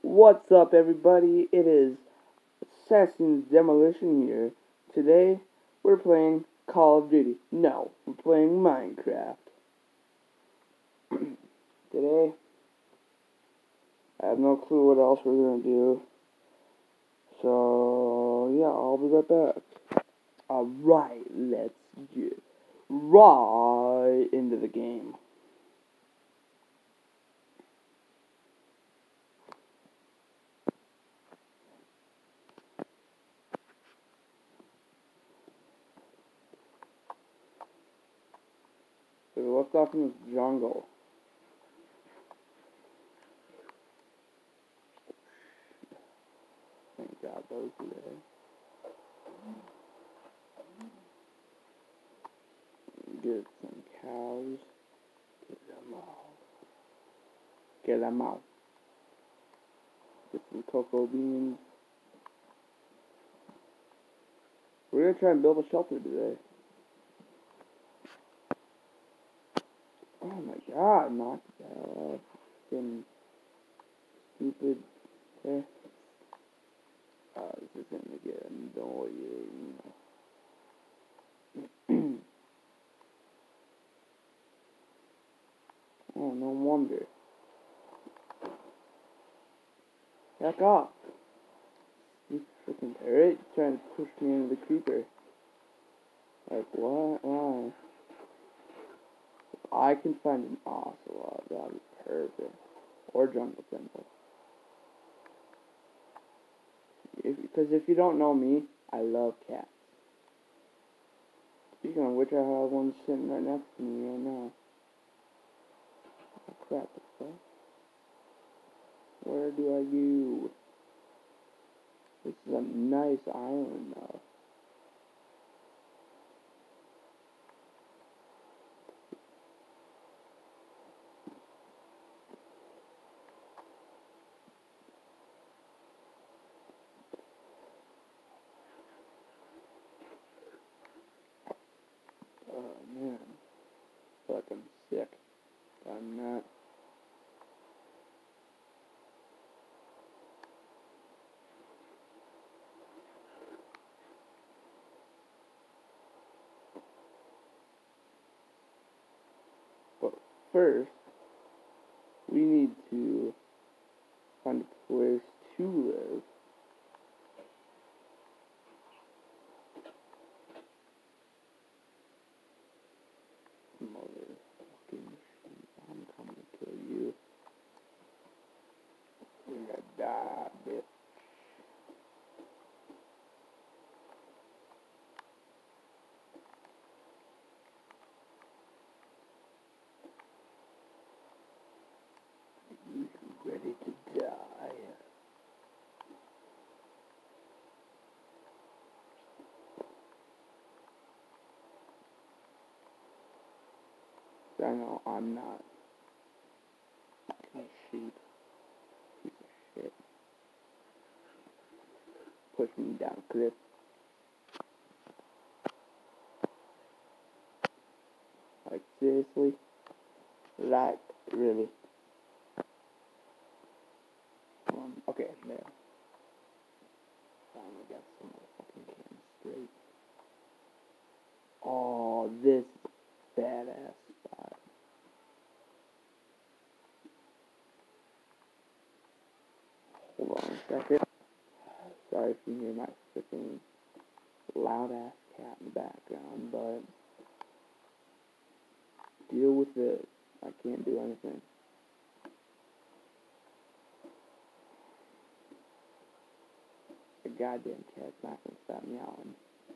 What's up, everybody? It is Assassin's Demolition here. Today, we're playing Call of Duty. No, we're playing Minecraft. Today, I have no clue what else we're gonna do. So, yeah, I'll be right back. Alright, let's get right into the game. So we left off in this jungle. Thank God those were there. Get some cows. Get them all. Get them out. Get some cocoa beans. We're gonna try and build a shelter today. Oh my God, knock that off. Fucking stupid. Okay. This is gonna get annoying. Oh, no wonder. Back off. You freaking parrot trying to push me into the creeper. Like, what? Why? If I can find an ocelot, that'd be perfect. Or jungle temple. Because if you don't know me, I love cats. Speaking of which, I have one sitting right next to me right now. Oh crap, what's that? Where do I go? This is a nice island now. Oh man, I feel like I'm sick. I'm not. But first, we need to find a place to live. Motherfucking shit, I'm coming to kill you. You're gonna die, bitch. You're ready to die. I know I'm not. Fucking sheep. Piece of shit. Push me down a cliff. Like, seriously? Like, really? Okay, there. Finally got some motherfucking cans straight. Oh, this badass spot. Hold on a second. Sorry if you hear my freaking loud ass cat in the background, but deal with it. I can't do anything. The goddamn cat's not gonna stop meowing.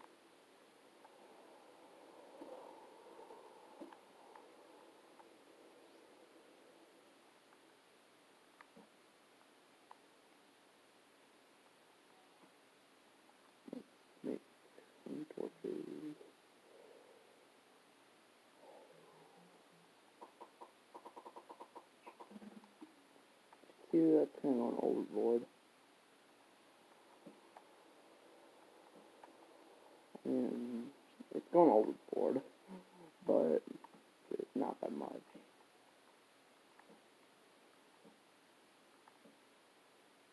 Make some torches. See, that's kind of going overboard. And it's going overboard, but it's not that much.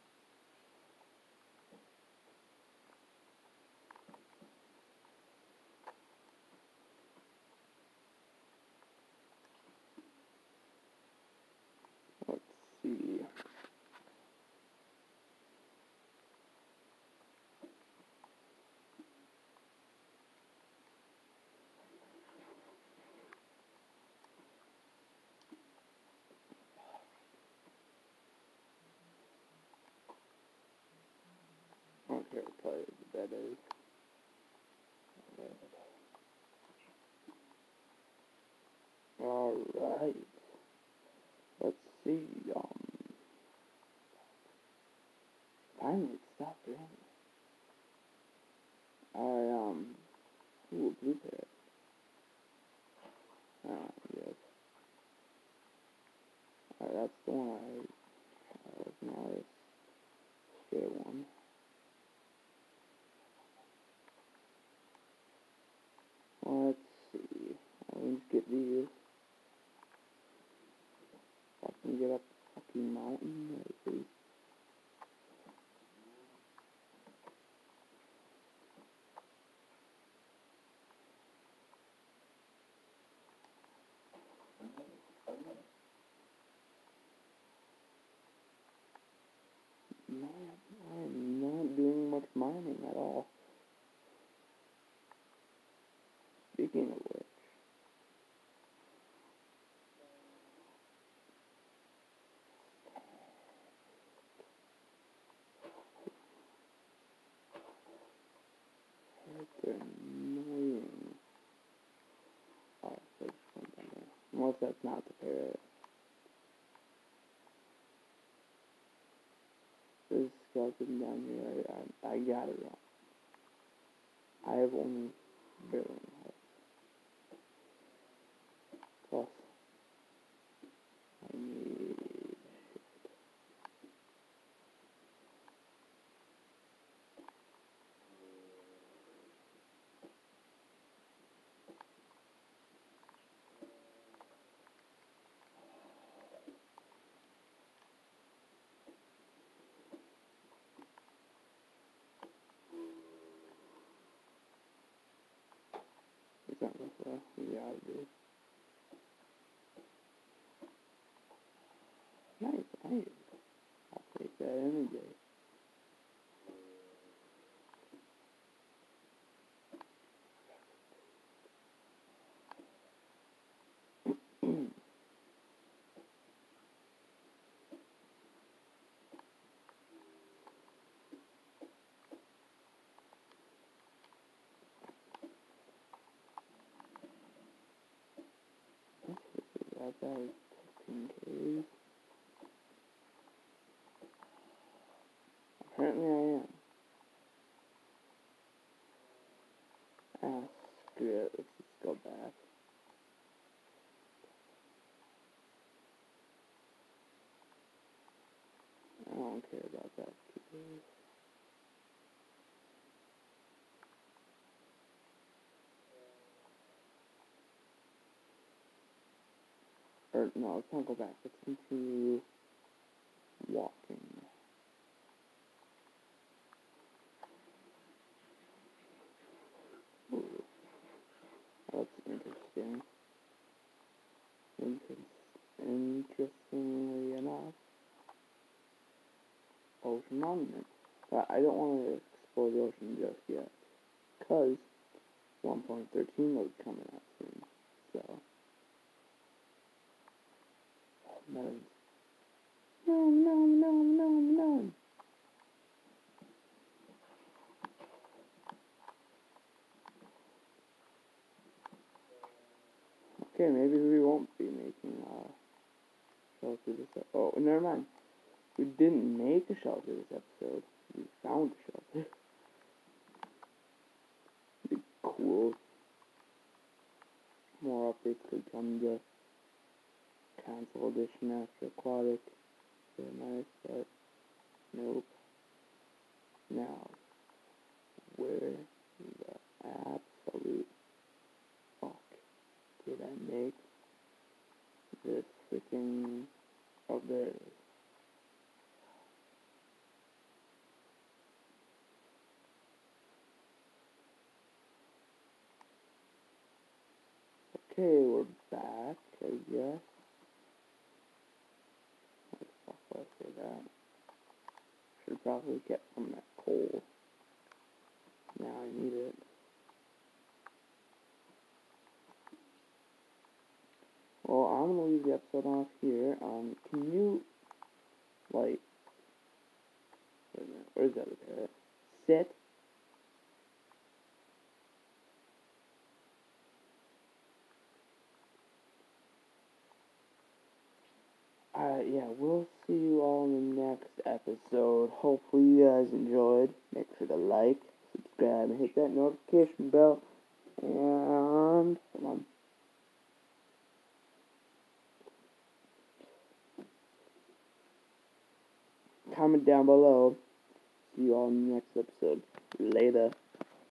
is. Alright. Let's see, finally it stopped raining. Ooh, blue parrot. Yes. Alright, that's the one I was not a straight one. Let's see. Let me just get these. If I can get up the fucking mountain, there it is. Man, I am not doing much mining at all. Speaking of which, it's annoying. Oh, so just went down there. Unless that's not the parrot. There's a skeleton down here. I got it wrong. I have only barely health. Plus, I need something so we gotta do. Nice, nice. I'll take that any day. That was 15 Ks. Apparently I am. Ah, screw it. Let's just go back. I don't care about that. Or, no, let's not go back. Let's continue walking. Ooh, that's interesting. Interestingly enough, ocean monument. But I don't want to explore the ocean just yet, because 1.13 was coming out soon. So, melons. No. Okay, maybe we won't be making shelter this episode. Oh, never mind. We didn't make a shelter this episode. We found a shelter. Be cool. More updates could come to console edition after aquatic. Very nice, but nope. Now, where the absolute fuck did I make this freaking... Oh, there it is. Okay, we're back, I guess. Why the fuck would I say that? Should probably get some of that coal. Now I need it. Well, I'm gonna leave the episode off here. Can you, like, wait a minute, where's the other parrot? Sit. Yeah, we'll see you all in the next episode. Hopefully you guys enjoyed. Make sure to like, subscribe, and hit that notification bell. And come on. Comment down below. See you all in the next episode. Later.